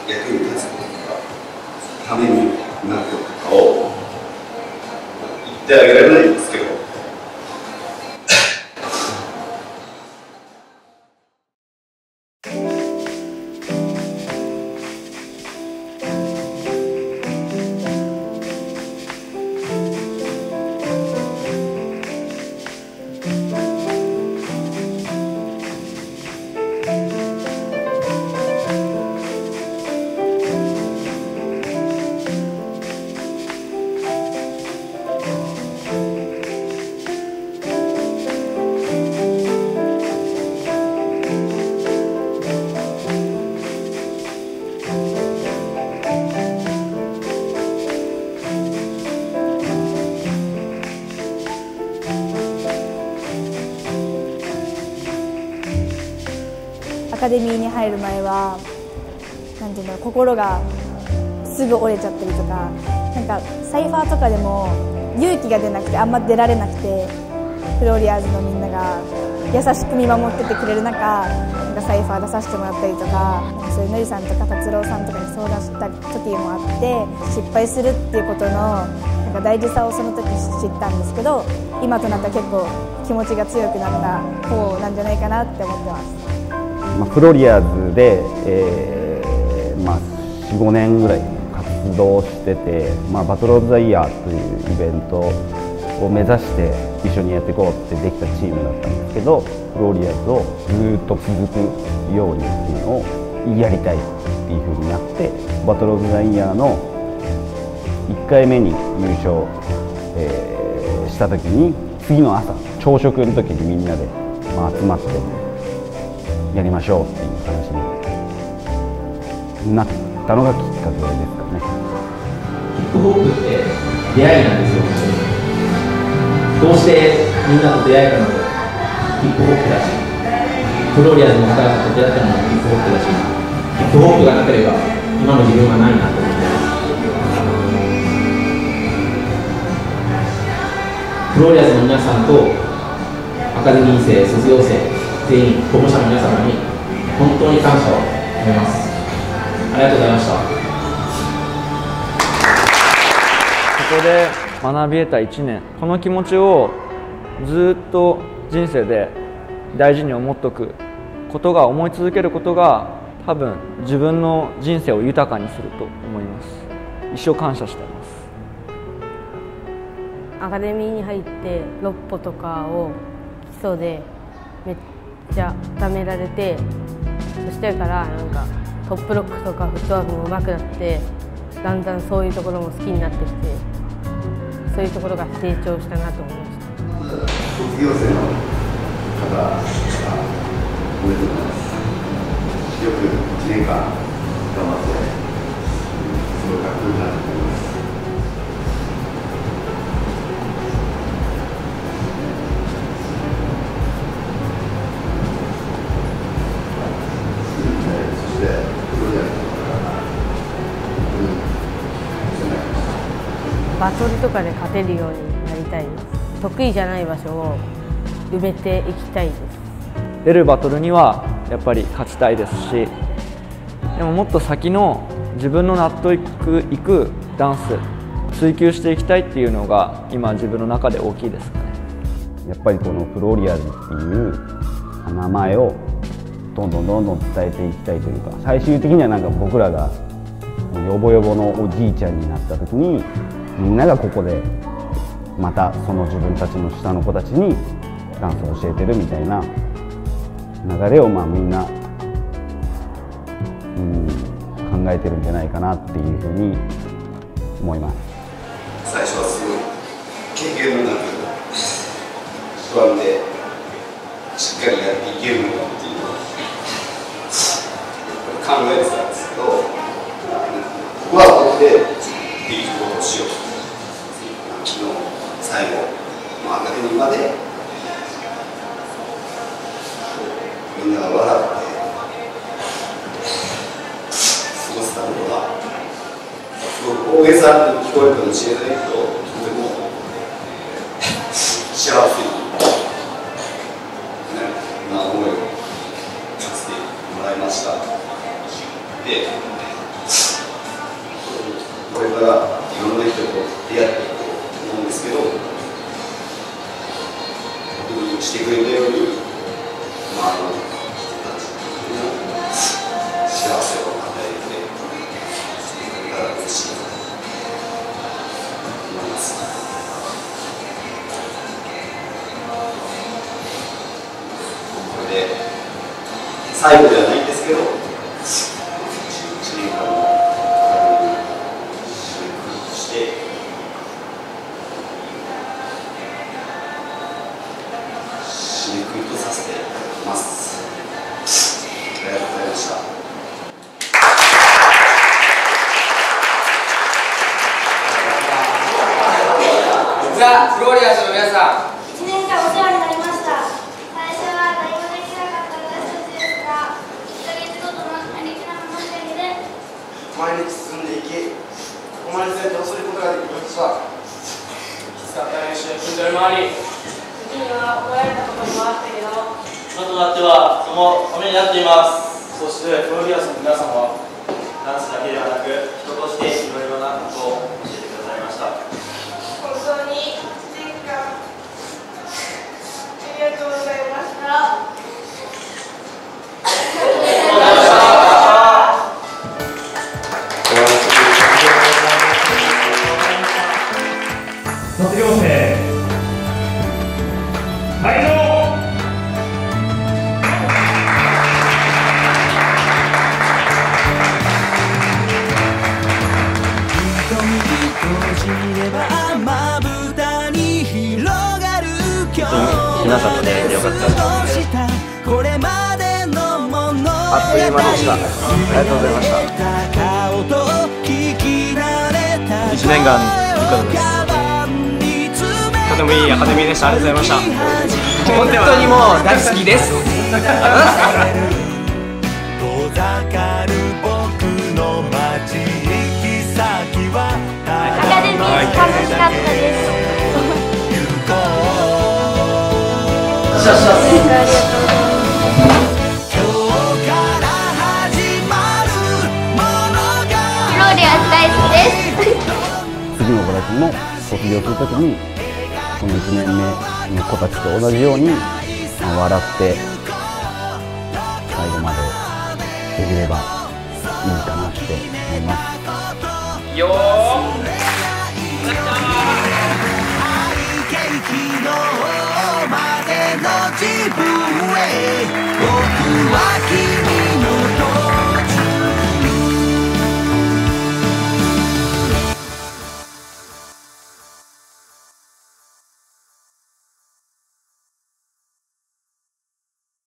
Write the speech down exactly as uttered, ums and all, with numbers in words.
役に立つこととかためになることとかを言ってあげられないんですけど。 アカデミーに入る前はなんていうの、心がすぐ折れちゃったりとか、なんかサイファーとかでも勇気が出なくてあんま出られなくて、フローリアーズのみんなが優しく見守っててくれる中、なんかサイファー出させてもらったりとか、なんかそういうのりさんとか達郎さんとかに相談した時もあって、失敗するっていうことのなんか大事さをその時知ったんですけど、今となったら結構気持ちが強くなった方なんじゃないかなって思ってます。 まあ、フロリアーズで、えーまあ、よん、ごねんぐらい活動してて、まあ、バトル・オブ・ザ・イヤーというイベントを目指して一緒にやっていこうってできたチームだったんですけど、フロリアーズをずっと続くようにっていうのをやりたいっていうふうになって、バトル・オブ・ザ・イヤーのいっかいめに優勝、えー、した時に、次の朝朝食の時にみんなで、まあ、集まってやりましょうっていう話になったのがきっかけですかね。 ヒップホップって出会いなんですよ。どうしてみんなと出会えたのか、ヒップホップだし、フローリアーズの方々と出会ったのもヒップホップだし、ヒップホップがなければ今の自分はないなと思ってます。フローリアーズの皆さんとアカデミー生、卒業生全員、保護者の皆様に本当に感謝を込めます。ありがとうございました。 ここで学び得たいちねん、この気持ちをずっと人生で大事に思っておくことが、思い続けることが多分自分の人生を豊かにすると思います。一生感謝しています。 アカデミーに入ってろっぽとかを基礎でめっちゃ貯められて、そしてからなんかトップロックとかフットワークも上手くなって、だんだんそういうところも好きになってきて、そういうところが成長したなと思いました。 卒業生の方、おめでとうございます。よくいちねんかん頑張って、すごいかっこいいなと思います。 バトルとかで勝てるようになりたいです。得意じゃない場所を埋めていきたいです。 出るバトルにはやっぱり勝ちたいですし、でももっと先の自分の納得いく、いくダンス追求していきたいっていうのが今自分の中で大きいですかね。 やっぱりこのフローリアーズっていう名前をどんどんどんどん伝えていきたいというか、最終的にはなんか僕らがヨボヨボのおじいちゃんになった時に、みんながここでまたその自分たちの下の子たちにダンスを教えてるみたいな流れを、まあみんな、うん、考えてるんじゃないかなっていうふうに思います。 最初はすごい経験もなく不安でしっかりやっていけるのかっていうのを考えてたんですけど、ここはここでできることをしよう。昨日最後アカデミーまでみんなが笑って過ごせたことがすごく大げさに聞こえるかもしれないけど、とても幸せにな思いをさせてもらいました。で、 からいろんな人と出会っていくと思うんですけど、僕にしてくれたように、まあ、あの人たちにも幸せを与えてくれたら嬉しいなと思います。これで最後ではないんですけど、じゅういちねんかんのアカデミー締めくくりとして締めくくりとさせていただきます。ありがとうございました。 ザ・フローリアーズの皆さん、 いちねんかんお世話になりました。最初は何もできなかった私たちですが、いっかげつごとの兄貴の話し合いで毎日進んでいき、お前に全て恐れることができました。きつかった練習や筋トレもあり、 時には怒られたこともあったけど、 今となってはそのためになっています。 そしてフローリアーズの皆さんはダンスだけではなく人としていろいろなことを教えてくださいました。 本当にいちねんかんありがとうございました。 卒業生退場。 皆さんと出会えてよかったです。 あっという間でした。ありがとうございました。 いちねんかんいかがですか？ とてもいいアカデミーでした。ありがとうございました。本当にもう大好きです。 アカデミー楽しかったです。 シャッシャッありがとうございます。フローリアーズ大好きです。 次の子たちも卒業するときにこのいちねんめの子たちと同じように笑って最後までできればいいかなって思います。 よー。 昨日までの自分へ